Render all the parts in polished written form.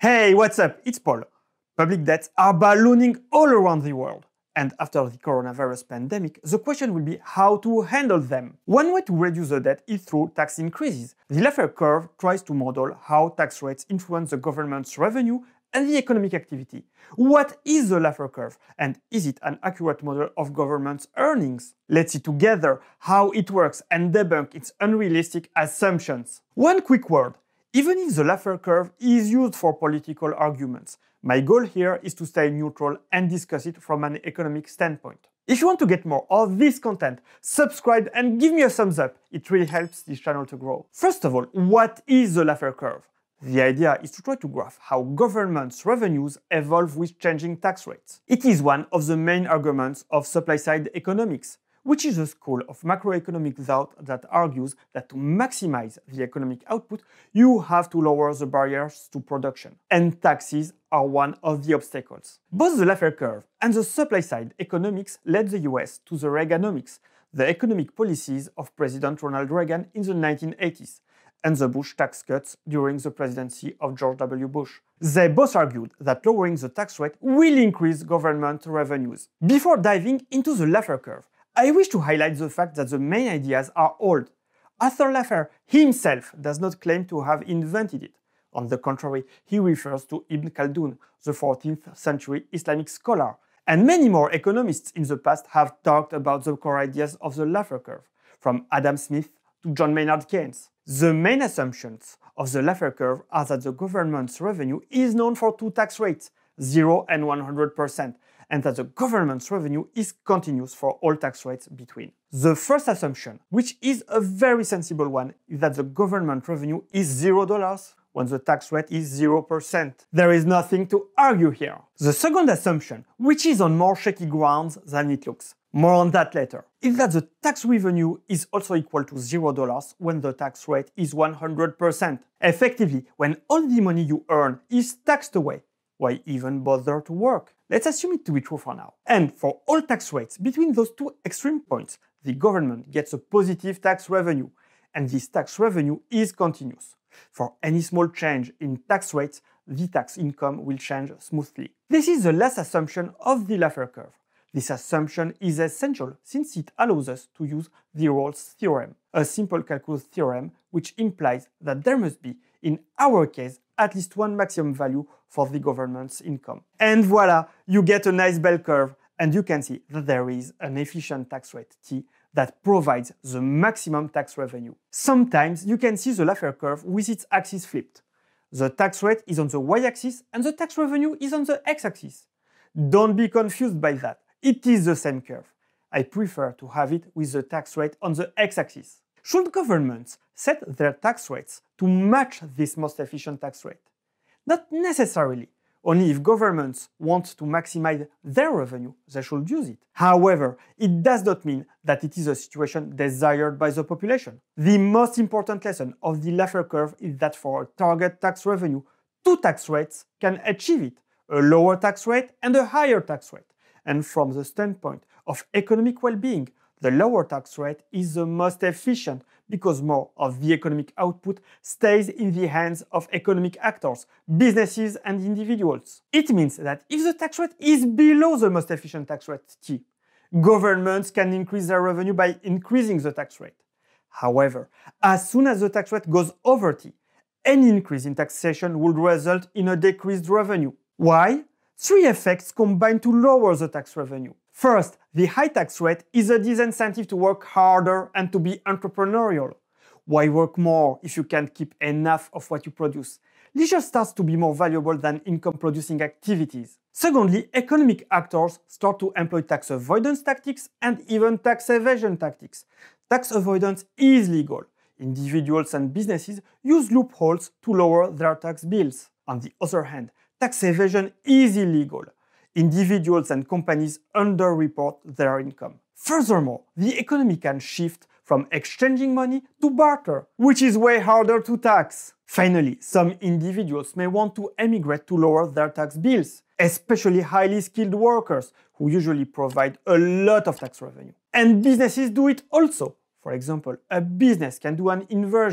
Hey, what's up? It's Paul. Public debts are ballooning all around the world. And after the coronavirus pandemic, the question will be how to handle them. One way to reduce the debt is through tax increases. The Laffer curve tries to model how tax rates influence the government's revenue and the economic activity. What is the Laffer curve, and is it an accurate model of government's earnings? Let's see together how it works and debunk its unrealistic assumptions. One quick word. Even if the Laffer curve is used for political arguments, my goal here is to stay neutral and discuss it from an economic standpoint. If you want to get more of this content, subscribe and give me a thumbs up. It really helps this channel to grow. First of all, what is the Laffer curve? The idea is to try to graph how government's revenues evolve with changing tax rates. It is one of the main arguments of supply-side economics, which is a school of macroeconomic thought that argues that to maximize the economic output, you have to lower the barriers to production. And taxes are one of the obstacles. Both the Laffer curve and the supply-side economics led the US to the Reaganomics, the economic policies of President Ronald Reagan in the 1980s, and the Bush tax cuts during the presidency of George W. Bush. They both argued that lowering the tax rate will increase government revenues. Before diving into the Laffer curve, I wish to highlight the fact that the main ideas are old. Arthur Laffer himself does not claim to have invented it. On the contrary, he refers to Ibn Khaldun, the 14th century Islamic scholar, and many more economists in the past have talked about the core ideas of the Laffer curve, from Adam Smith to John Maynard Keynes. The main assumptions of the Laffer curve are that the government's revenue is known for two tax rates, 0 and 100%, and that the government's revenue is continuous for all tax rates between. The first assumption, which is a very sensible one, is that the government revenue is $0 when the tax rate is 0%. There is nothing to argue here. The second assumption, which is on more shaky grounds than it looks, more on that later, is that the tax revenue is also equal to $0 when the tax rate is 100%. Effectively, when all the money you earn is taxed away, why even bother to work? Let's assume it to be true for now. And for all tax rates between those two extreme points, the government gets a positive tax revenue, and this tax revenue is continuous. For any small change in tax rates, the tax income will change smoothly. This is the last assumption of the Laffer curve. This assumption is essential since it allows us to use the Rolle's theorem, a simple calculus theorem which implies that there must be, in our case, at least one maximum value for the government's income. And voila, you get a nice bell curve, and you can see that there is an efficient tax rate, T, that provides the maximum tax revenue. Sometimes you can see the Laffer curve with its axis flipped. The tax rate is on the y-axis and the tax revenue is on the x-axis. Don't be confused by that. It is the same curve. I prefer to have it with the tax rate on the x-axis. Should governments set their tax rates to match this most efficient tax rate? Not necessarily. Only if governments want to maximize their revenue, they should use it. However, it does not mean that it is a situation desired by the population. The most important lesson of the Laffer curve is that for a target tax revenue, two tax rates can achieve it, a lower tax rate and a higher tax rate. And from the standpoint of economic well-being, the lower tax rate is the most efficient because more of the economic output stays in the hands of economic actors, businesses and individuals. It means that if the tax rate is below the most efficient tax rate T, governments can increase their revenue by increasing the tax rate. However, as soon as the tax rate goes over T, any increase in taxation would result in a decreased revenue. Why? Three effects combine to lower the tax revenue. First, the high tax rate is a disincentive to work harder and to be entrepreneurial. Why work more if you can't keep enough of what you produce? Leisure starts to be more valuable than income-producing activities. Secondly, economic actors start to employ tax avoidance tactics and even tax evasion tactics. Tax avoidance is legal. Individuals and businesses use loopholes to lower their tax bills. On the other hand, tax evasion is illegal. Individuals and companies underreport their income. Furthermore, the economy can shift from exchanging money to barter, which is way harder to tax. Finally, some individuals may want to emigrate to lower their tax bills, especially highly skilled workers who usually provide a lot of tax revenue. And businesses do it also. For example, a business can do an inversion.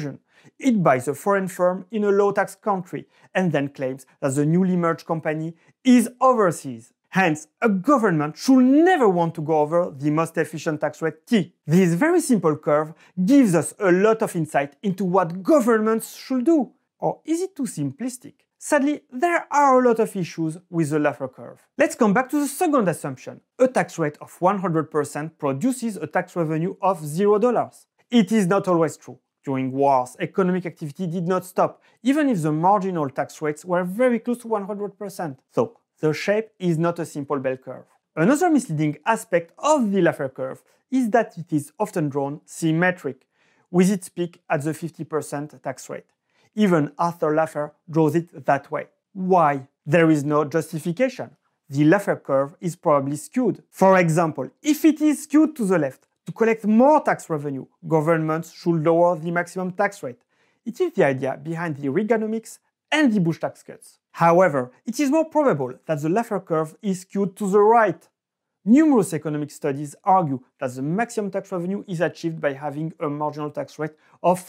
It buys a foreign firm in a low-tax country and then claims that the newly merged company is overseas. Hence, a government should never want to go over the most efficient tax rate T. This very simple curve gives us a lot of insight into what governments should do. Or is it too simplistic? Sadly, there are a lot of issues with the Laffer curve. Let's come back to the second assumption. A tax rate of 100% produces a tax revenue of $0. It is not always true. During wars, economic activity did not stop, even if the marginal tax rates were very close to 100%. So, the shape is not a simple bell curve. Another misleading aspect of the Laffer curve is that it is often drawn symmetric, with its peak at the 50% tax rate. Even Arthur Laffer draws it that way. Why? There is no justification. The Laffer curve is probably skewed. For example, if it is skewed to the left, to collect more tax revenue, governments should lower the maximum tax rate. It is the idea behind the Reaganomics and the Bush tax cuts. However, it is more probable that the Laffer curve is skewed to the right. Numerous economic studies argue that the maximum tax revenue is achieved by having a marginal tax rate of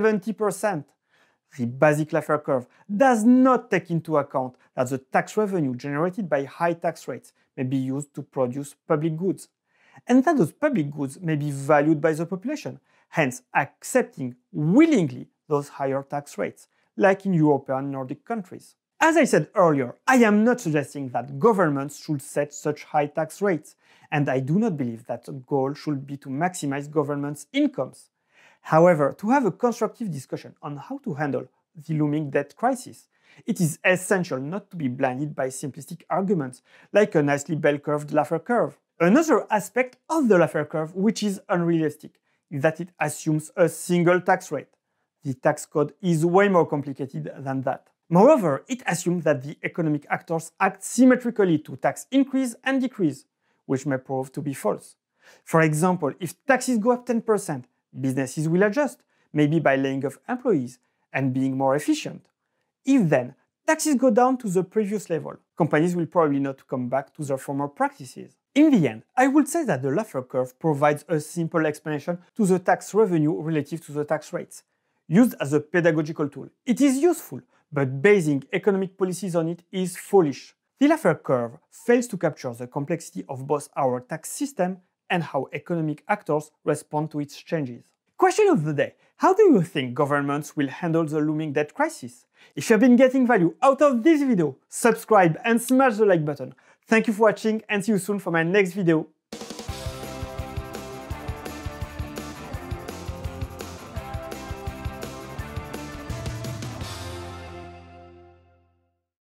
70%. The basic Laffer curve does not take into account that the tax revenue generated by high tax rates may be used to produce public goods, and that those public goods may be valued by the population, hence accepting willingly those higher tax rates, like in European Nordic countries. As I said earlier, I am not suggesting that governments should set such high tax rates, and I do not believe that the goal should be to maximize governments' incomes. However, to have a constructive discussion on how to handle the looming debt crisis, it is essential not to be blinded by simplistic arguments, like a nicely bell-curved Laffer curve. Another aspect of the Laffer curve which is unrealistic is that it assumes a single tax rate. The tax code is way more complicated than that. Moreover, it assumes that the economic actors act symmetrically to tax increase and decrease, which may prove to be false. For example, if taxes go up 10%, businesses will adjust, maybe by laying off employees and being more efficient. If then taxes go down to the previous level, companies will probably not come back to their former practices. In the end, I would say that the Laffer curve provides a simple explanation to the tax revenue relative to the tax rates. Used as a pedagogical tool, it is useful, but basing economic policies on it is foolish. The Laffer curve fails to capture the complexity of both our tax system and how economic actors respond to its changes. Question of the day: how do you think governments will handle the looming debt crisis? If you have been getting value out of this video, subscribe and smash the like button. Thank you for watching and see you soon for my next video.